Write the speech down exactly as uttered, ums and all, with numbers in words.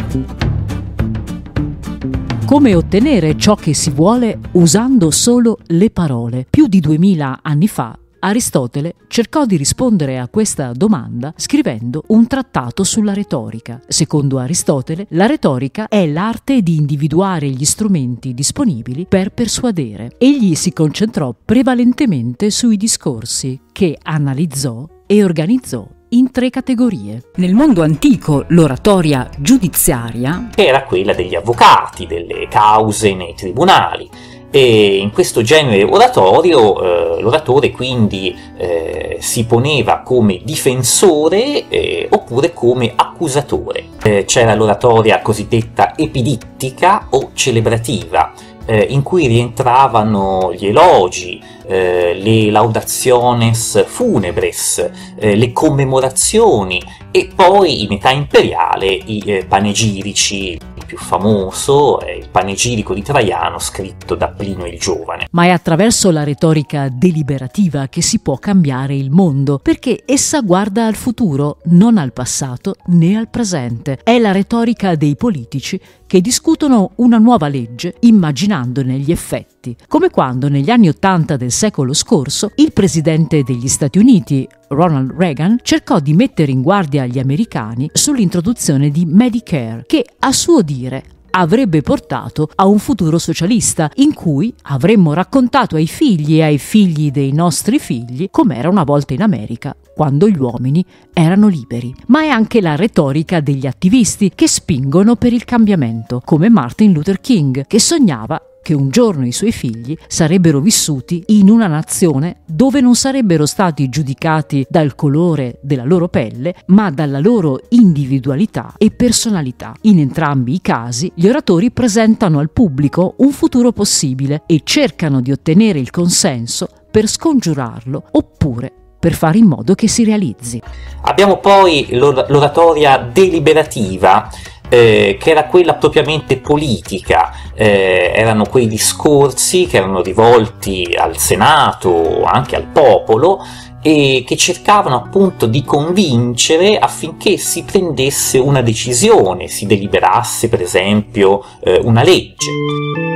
Come ottenere ciò che si vuole usando solo le parole? Più di duemila anni fa Aristotele cercò di rispondere a questa domanda scrivendo un trattato sulla retorica. Secondo Aristotele, la retorica è l'arte di individuare gli strumenti disponibili per persuadere. Egli si concentrò prevalentemente sui discorsi, che analizzò e organizzò in tre categorie. Nel mondo antico l'oratoria giudiziaria era quella degli avvocati, delle cause nei tribunali, e in questo genere oratorio eh, l'oratore quindi eh, si poneva come difensore eh, oppure come accusatore. Eh, c'era l'oratoria cosiddetta epidittica o celebrativa, eh, in cui rientravano gli elogi, eh, le laudationes funebres, eh, le commemorazioni e poi in età imperiale i eh, panegirici. Il più famoso è il panegirico di Traiano scritto da Plinio il Giovane. Ma è attraverso la retorica deliberativa che si può cambiare il mondo, perché essa guarda al futuro, non al passato né al presente. È la retorica dei politici che discutono una nuova legge immaginandone gli effetti, come quando negli anni Ottanta del secolo scorso il presidente degli Stati Uniti, Ronald Reagan, cercò di mettere in guardia gli americani sull'introduzione di Medicare, che a suo dire avrebbe portato a un futuro socialista in cui avremmo raccontato ai figli e ai figli dei nostri figli com'era una volta in America, quando gli uomini erano liberi. Ma è anche la retorica degli attivisti che spingono per il cambiamento, come Martin Luther King, che sognava che un giorno i suoi figli sarebbero vissuti in una nazione dove non sarebbero stati giudicati dal colore della loro pelle, ma dalla loro individualità e personalità. In entrambi i casi, gli oratori presentano al pubblico un futuro possibile e cercano di ottenere il consenso per scongiurarlo oppure per fare in modo che si realizzi. Abbiamo poi l'oratoria deliberativa, Eh, che era quella propriamente politica. Eh, erano quei discorsi che erano rivolti al Senato, anche al popolo, e che cercavano appunto di convincere affinché si prendesse una decisione, si deliberasse per esempio eh, una legge.